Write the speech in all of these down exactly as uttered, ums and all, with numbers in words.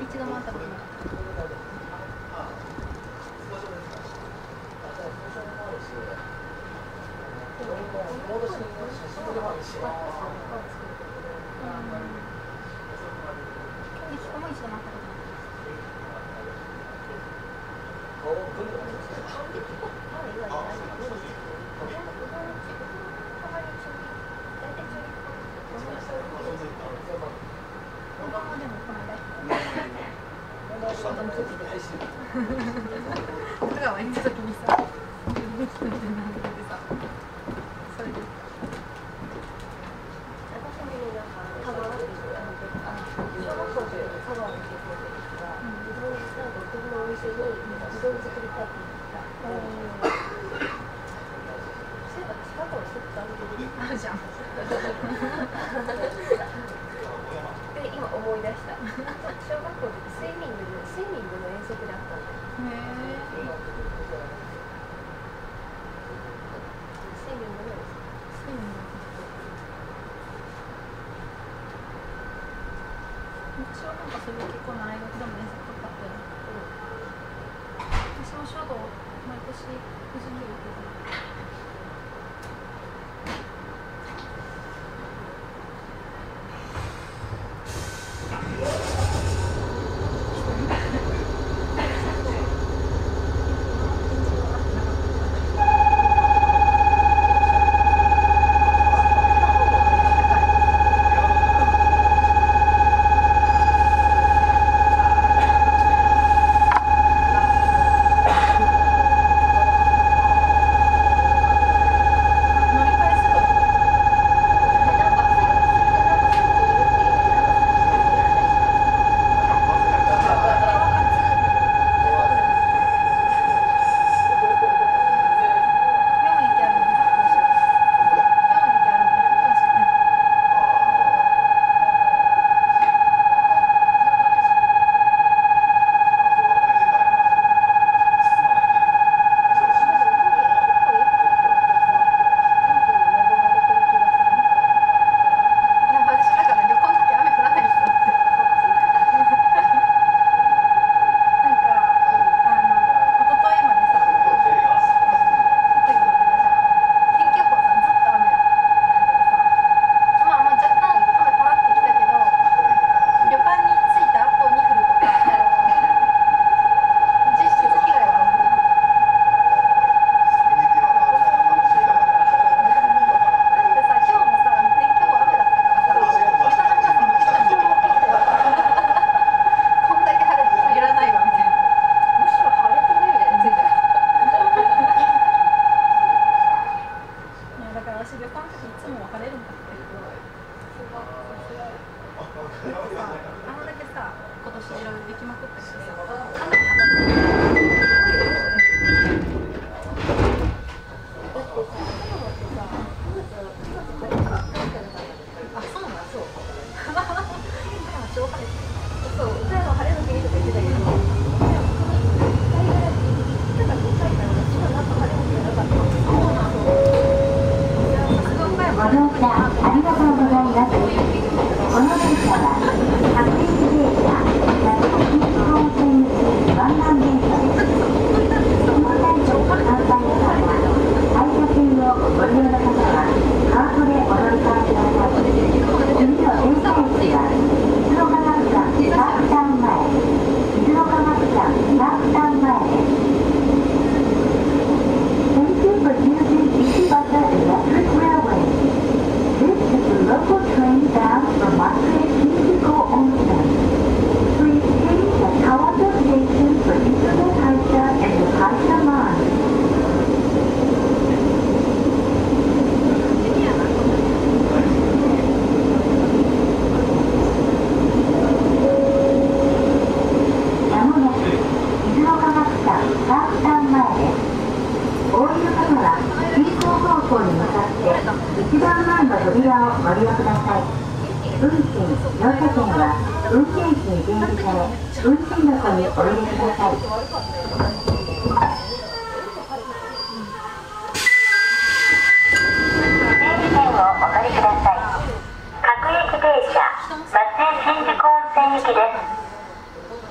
一度も会ったことなかった。メキシコも一度も会ったことなかった。香川に行った時にさ、できたみたいなんだけどさ、それで私も香川って小学校の時に香川に行ってた時は、自分でなんか自分のお店に自動作りたいって言った。そういえば近くを作ったあるじゃん。で今思い出した。小学校の時スイミングのスイミングの遠足であったんだよ。へえ。スイミングのスイミング。昔はなんかそれ結構習い事でも遠足とかあったよね。私も書道毎年富士見るけど。 各駅停車、松江新宿温泉行きです。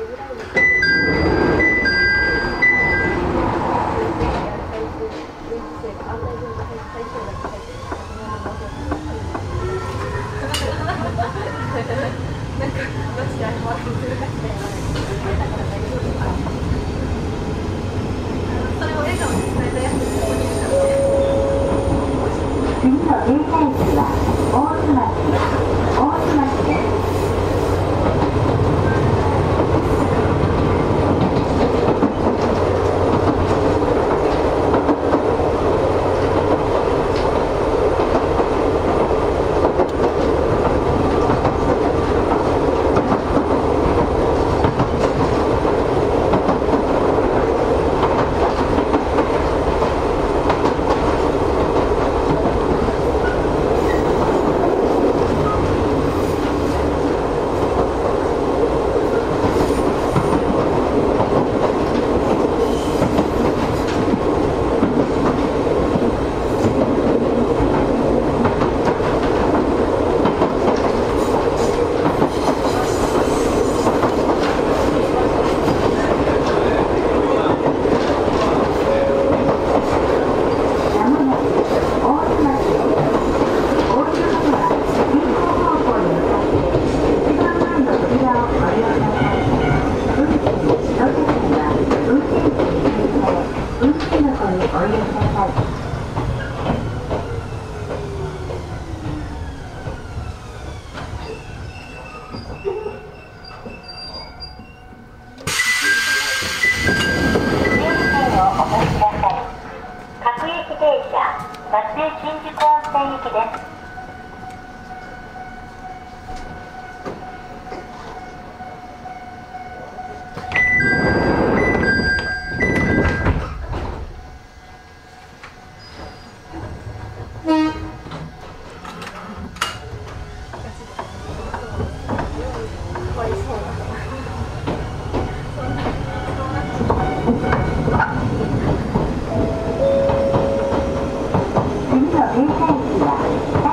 次の停車駅は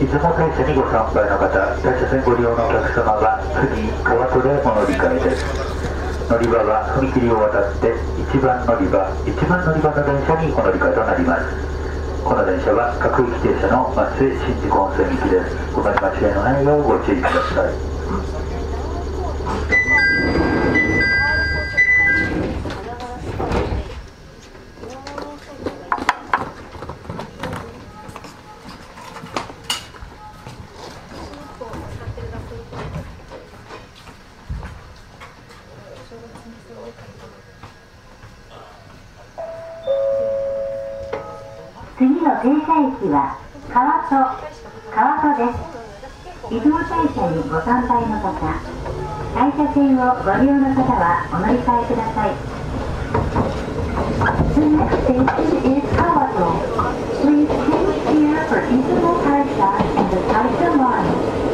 出雲大社にご参拝の方、大社線ご利用のお客様は次川戸でお乗り換えです。乗り場は踏切を渡っていちばん乗り場、いちばん乗り場の電車にお乗り換えとなります。この電車は各駅停車の松江新宿温泉行きです。お乗り間違いのないようご注意ください。 次の停車駅は川戸、川戸です。出雲大社にご参拝の方、大社線をご利用の方はお乗り換えください。The next station is Kawato. Please change here for Izumo Taisha and the Taisha line.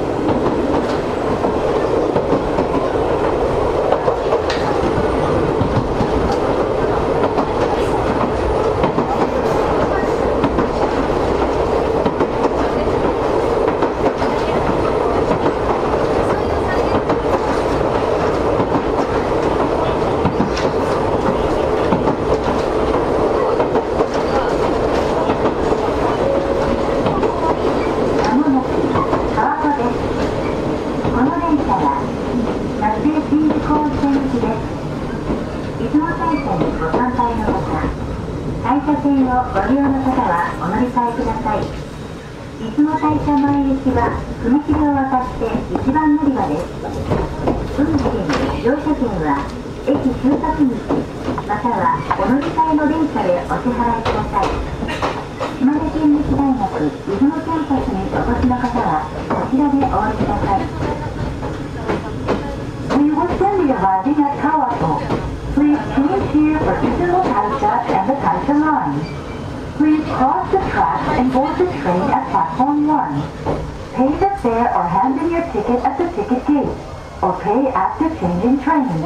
ご利用の方はお乗り換えください。出雲大社前駅は踏切を渡っていちばん乗り場です。運賃、乗車券は駅終着口またはお乗り換えの電車でお支払いください。島根県立大学出雲キャンパスにお越しの方はこちらでお降りください。We will soon be arriving at Kawato. Please change here for Izumo Taisha and the Taisha line.Please cross the tracks and board the train at platform one. Pay the fare or hand in your ticket at the ticket gate, or pay after changing trains.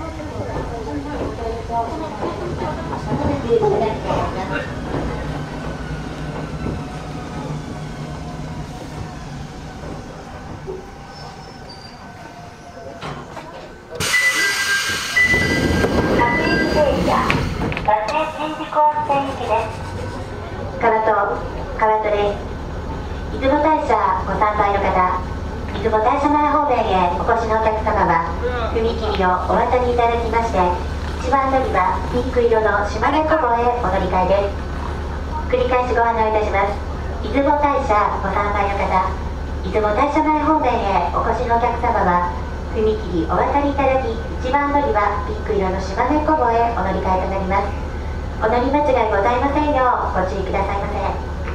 川戸、川戸です。出雲大社ご参拝の方、出雲大社前方面へお越しのお客様は踏切をお渡りいただきまして、いちばん乗り場ピンク色の島根古堡へお乗り換えです。繰り返しご案内いたします。出雲大社ご参拝の方、出雲大社前方面へお越しのお客様は踏切お渡りいただき、いちばん乗り場ピンク色の島根古堡へお乗り換えとなります。お乗り間違いございませんようご注意くださいませ。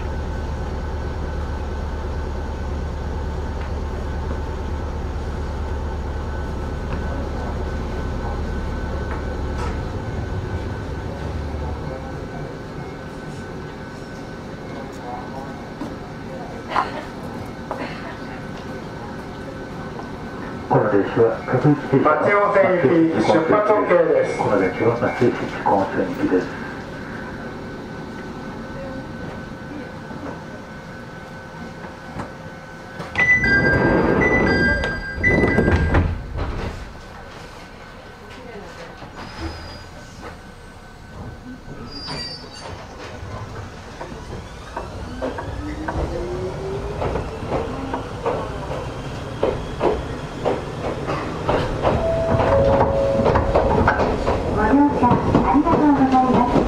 この電車は各駅停車松江温泉行き出発 OK です。 この電車は松江新宿温泉行きです。 ご乗車ありがとうございます。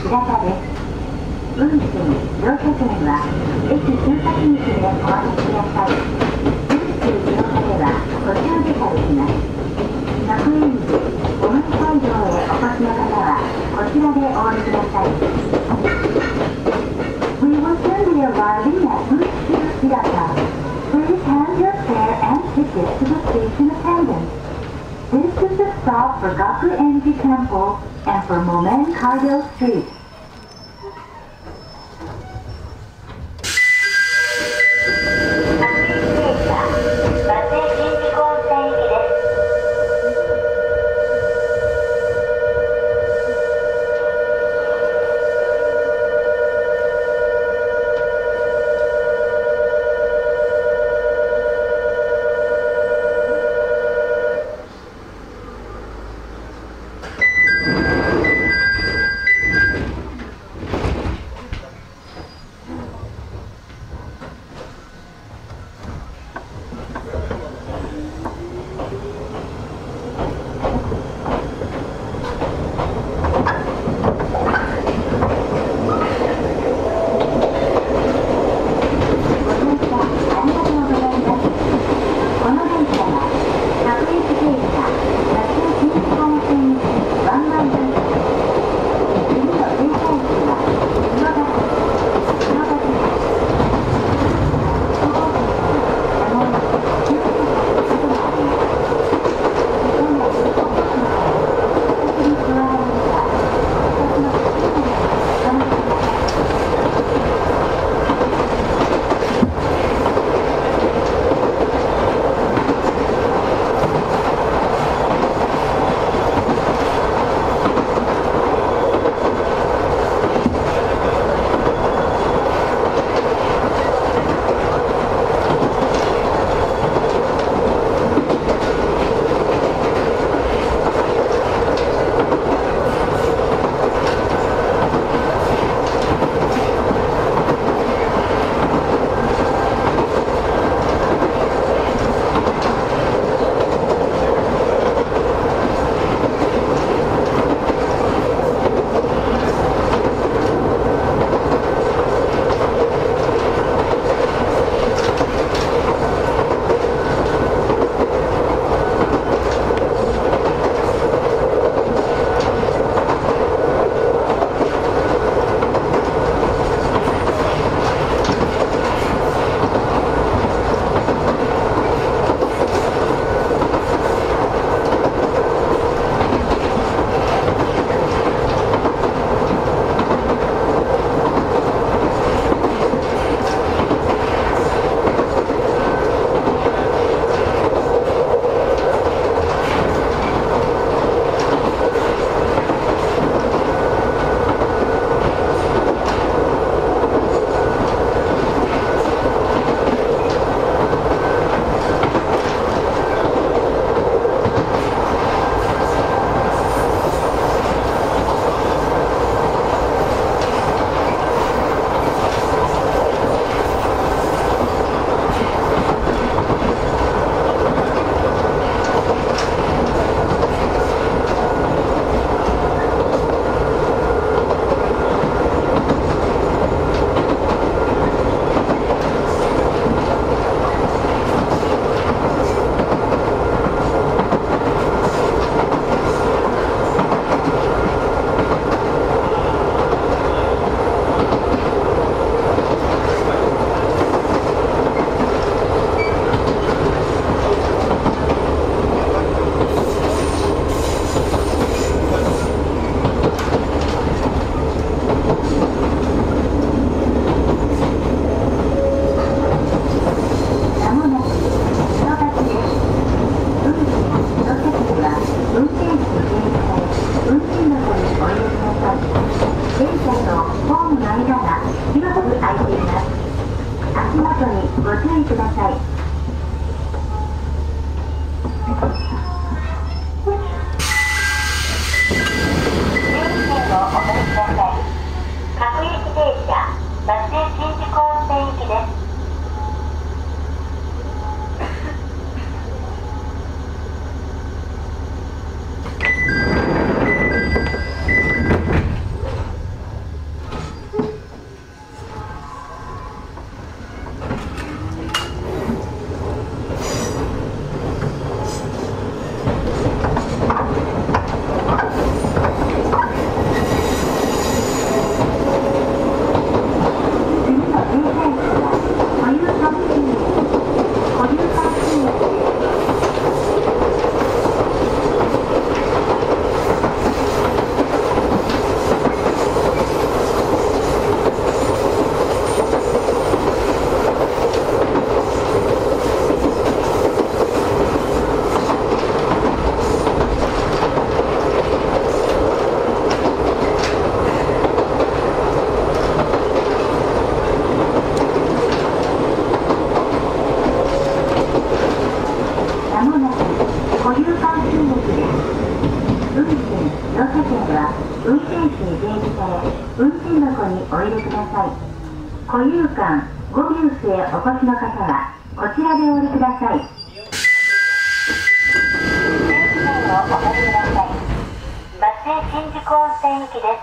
平田です。運賃、乗車券は駅通過口でお渡しください。運賃乗車では途中下車できます。各園児、おめ会場へお越しの方はこちらでお降りください。We will soon be arriving at Unitsu Hirata. Please hand your fare and ticket to the station attendant. This is the stop for Gakuenji Temple and for Momen Kaido Street. ご固有感進撃です。運賃、乗車券は運転士に提示され、運賃箱にお入れください。固有感ごビュースへお越しの方は、こちらでお降りください。電気代をお借りください。松江新宿温泉行きです。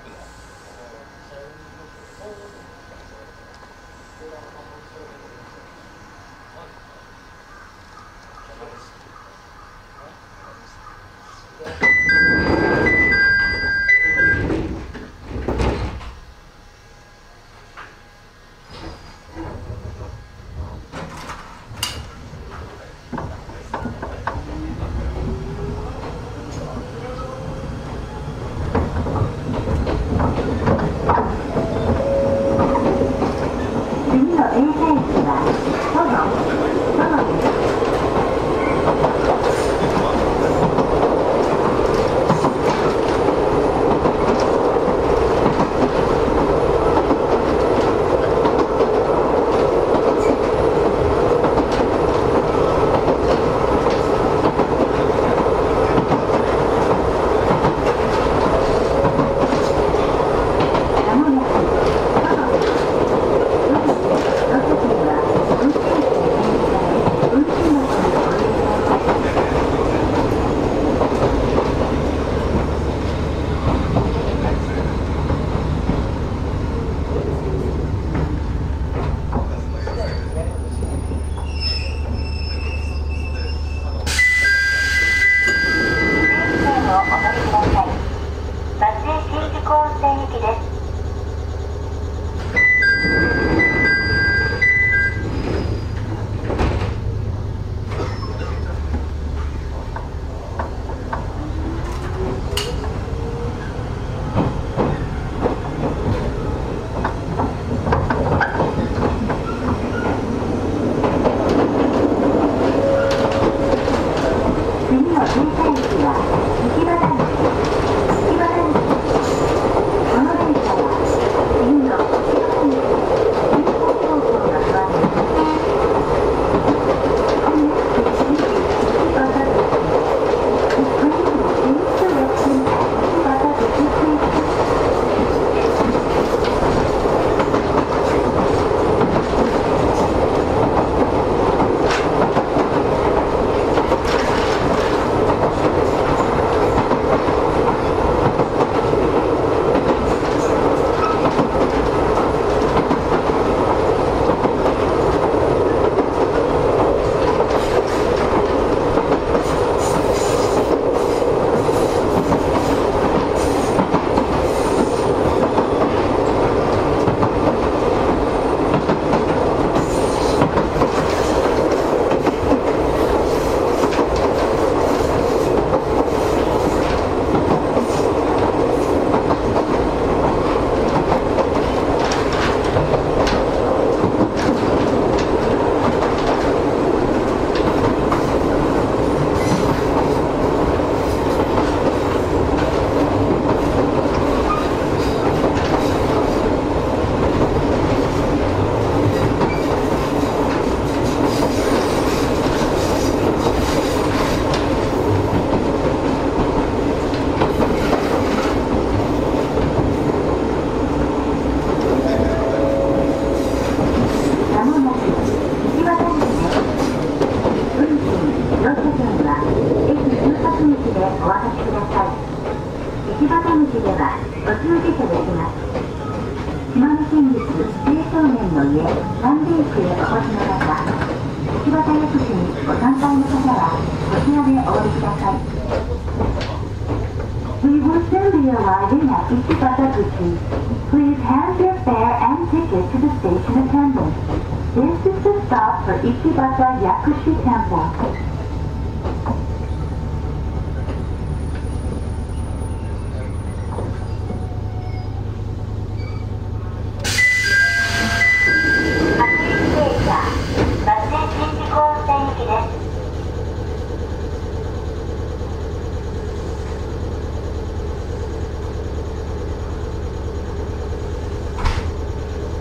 Please hand your fare and ticket to the station attendant. This is the stop for Ichibata Yakushi Temple.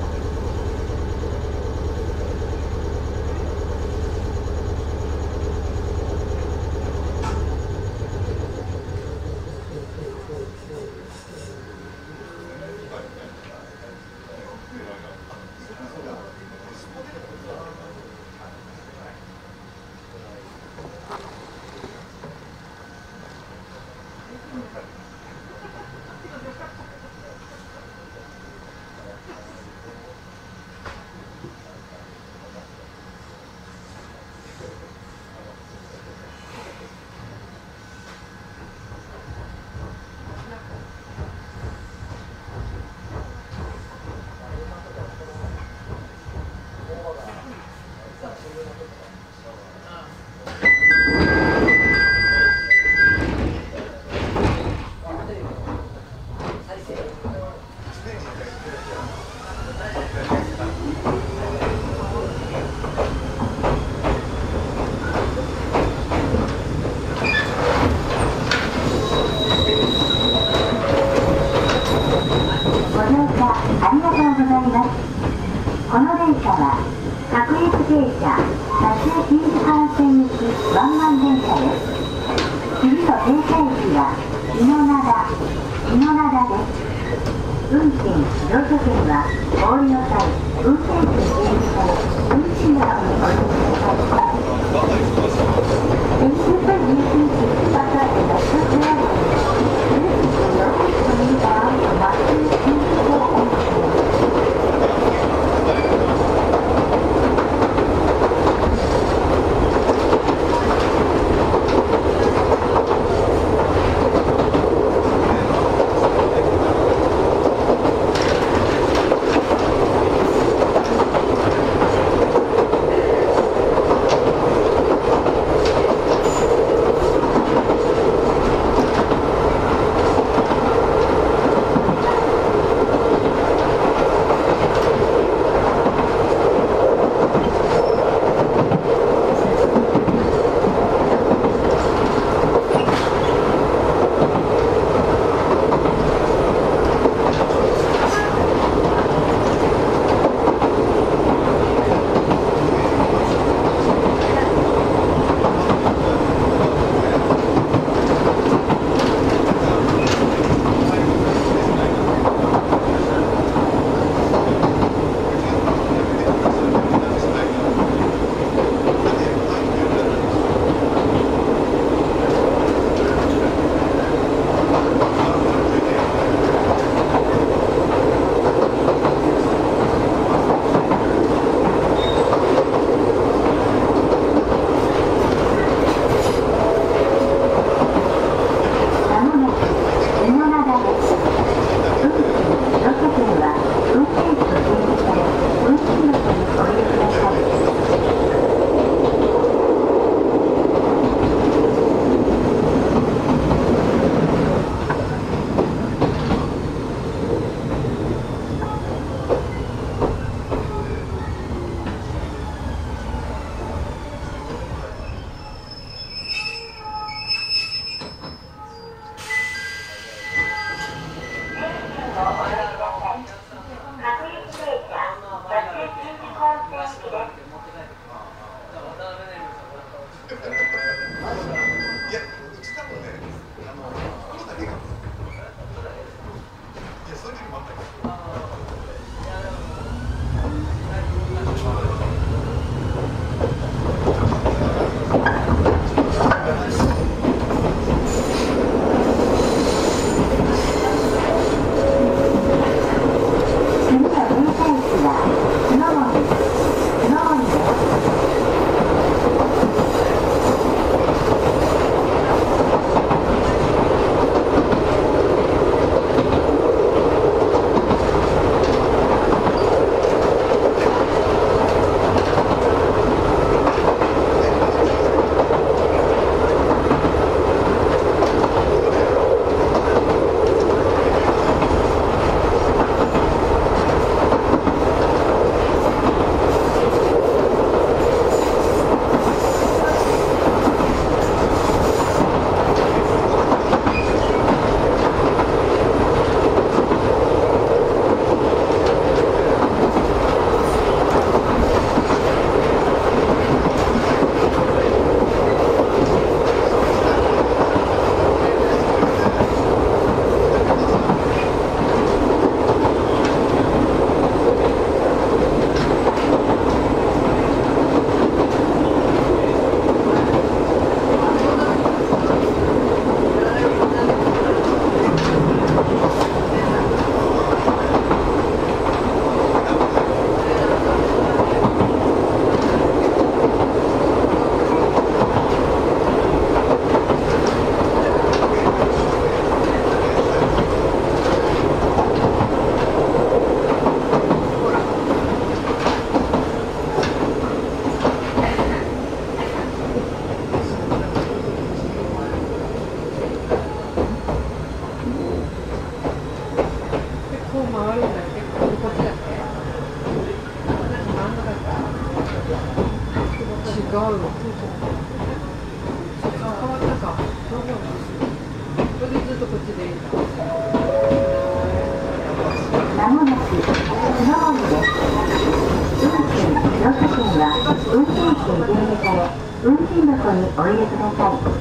「 車です。次の停車駅は日野灘、日野灘です。運賃・乗車券はお降りの際、運転手に掲示され、運賃箱にお入れください。Thank you for using Tsubasa Electric Railway. This is the local train bound to Matsu Shinjuku Onsen. 運転手に入れされ運賃箱にお入れください。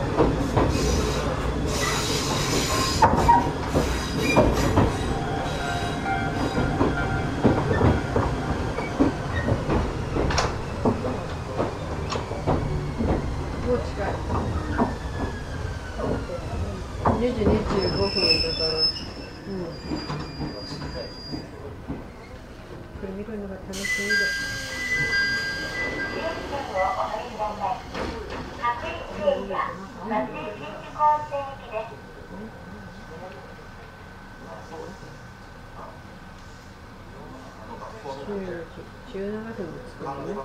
にじにじゅうごふんだから、うん、これ見るのが楽しみで。じゅうななふんもつくのね。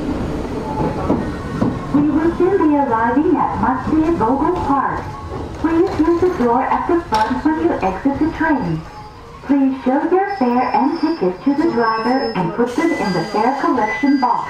We will soon be arriving at Matsue Gogo Park. Please Please use the door at the front when you exit the train. Please show your fare and ticket to the driver and put them in the fare collection box.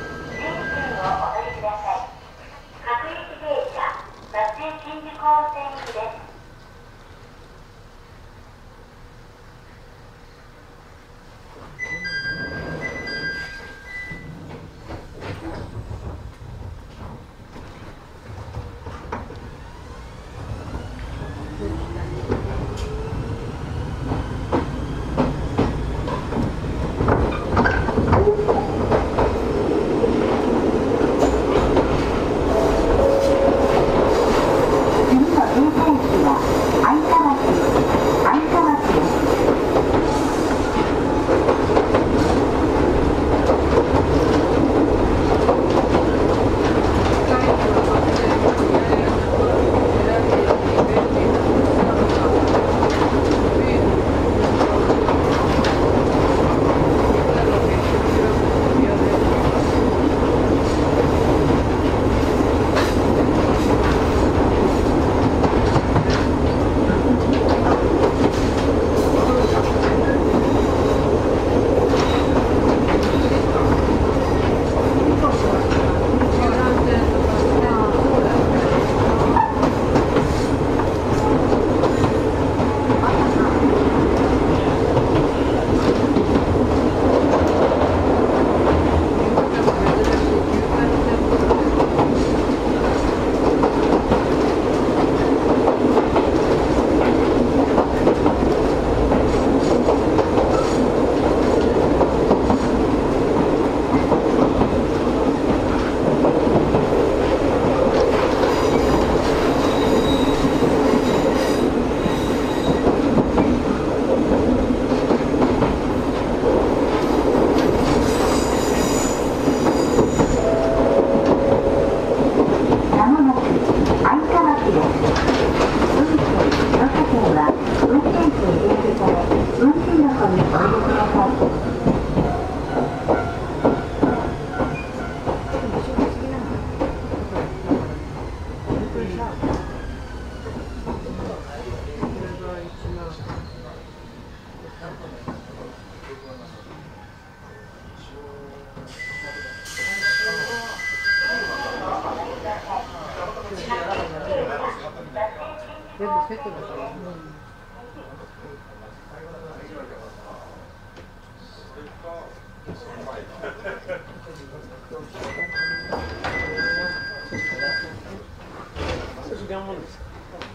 全部セットだから。時間もんですか。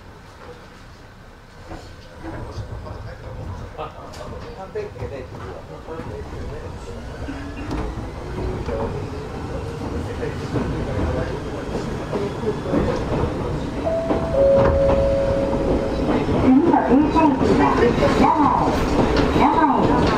あ、で次の停車駅は長井、長井です。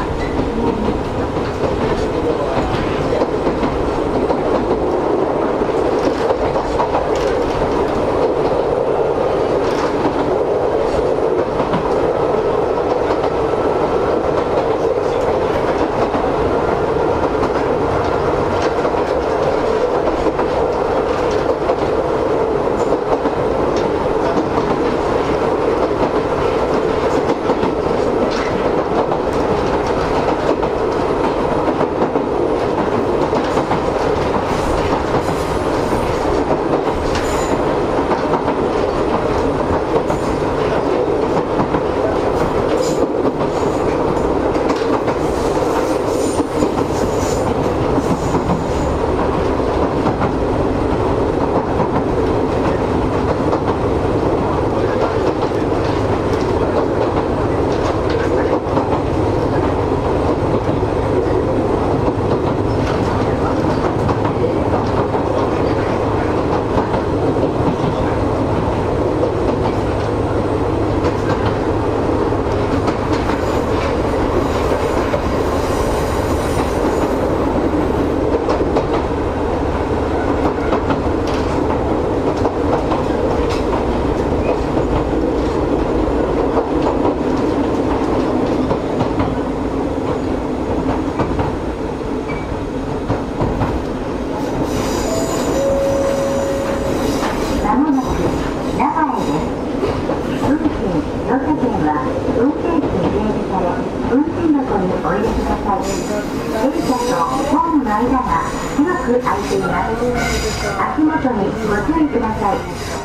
は運転士に掲示され、運賃箱にお入れください。電車とホームの間が広く空いています。足元にご注意ください。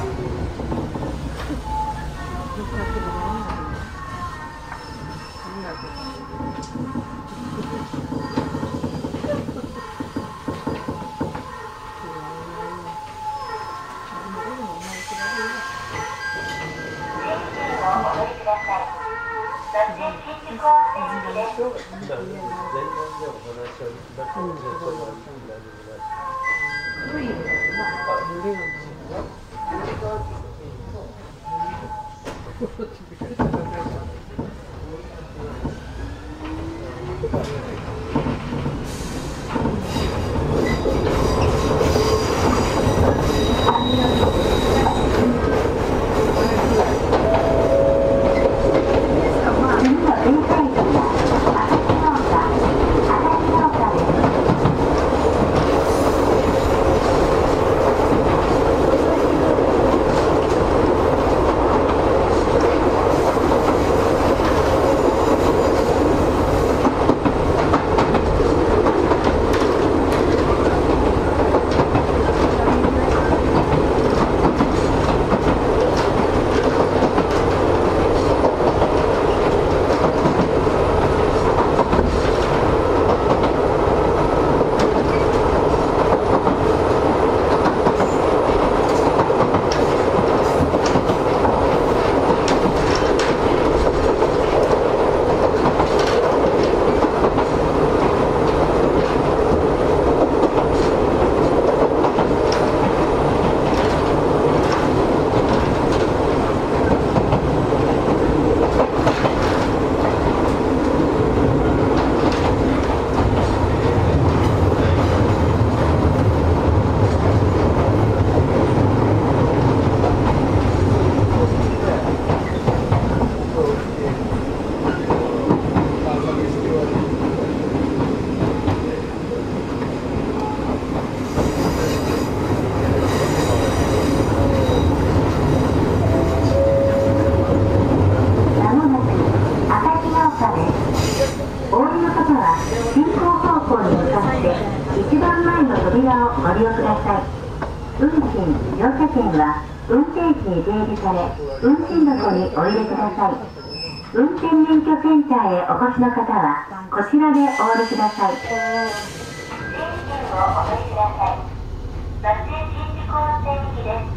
ご利用ください。運賃、乗車券は運転士に提示され、運賃箱にお入れください。運転免許センターへお越しの方はこちらでお降りください。整理券をお取りください。バス停新宿温泉行きです。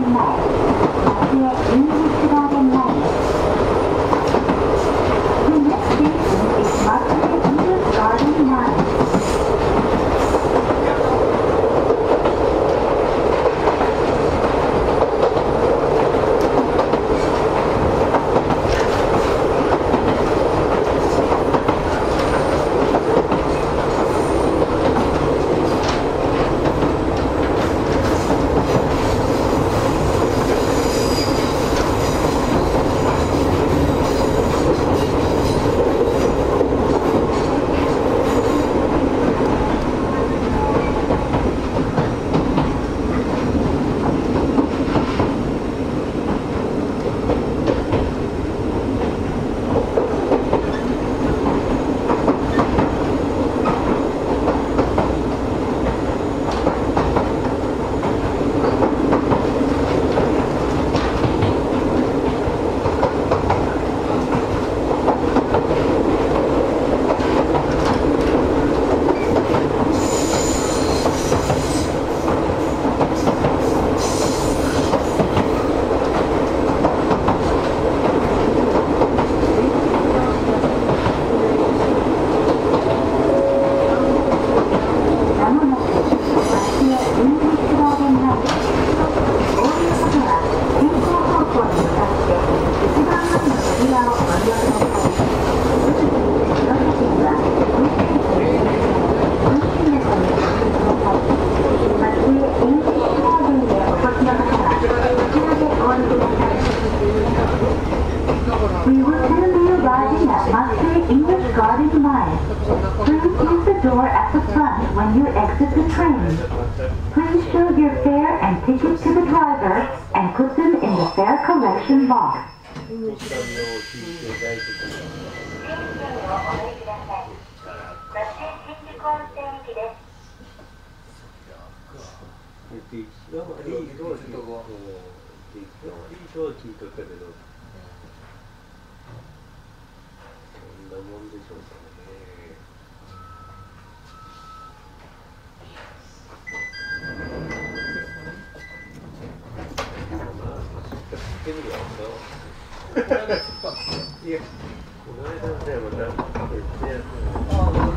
運 guarded mile. Please use the door at the front when you exit the train. Please show your fare and ticket to the driver and put them in the fare collection box. なもんでしょうかね。まあ、知ってみるわけいや、この間ね、また別のやつ。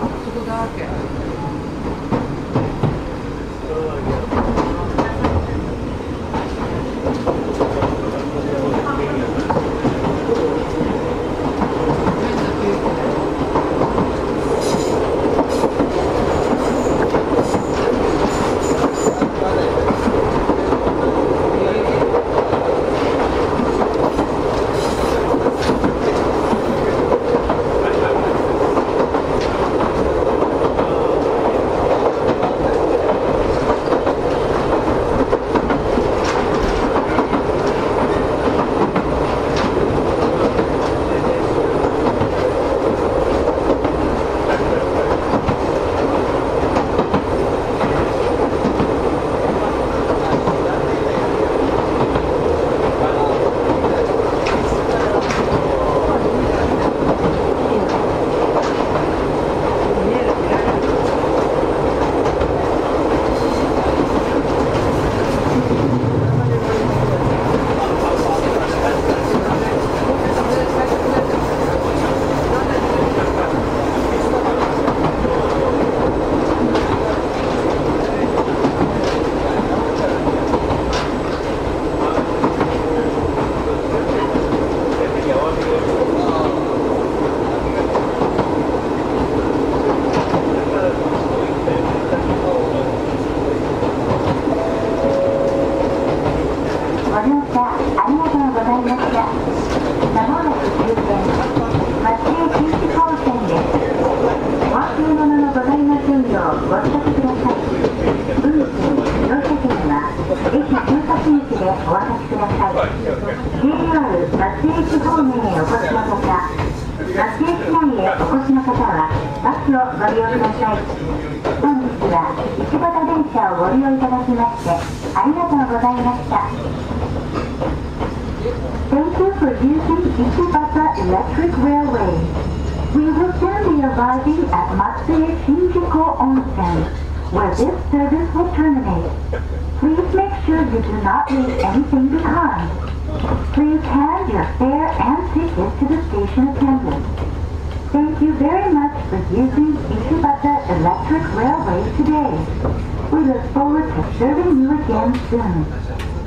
こざいました。まもなく終点、松江新地本線です。お忘れ物のございませんようご支度ください。運賃、乗車券は駅中札口でお渡しください。ジェイアール 松江駅方面へお越しの方、松江市内へお越しの方はバスをご利用ください。本日は一畑電車をご利用いただきましてありがとうございました。Thank you for using Ichibata Electric Railway. We will soon be arriving at Matsue Shinjuku Onsen, where this service will terminate. Please make sure you do not leave anything behind. Please hand your fare and ticket to the station attendant. Thank you very much for using Ichibata Electric Railway today. We look forward to serving you again soon.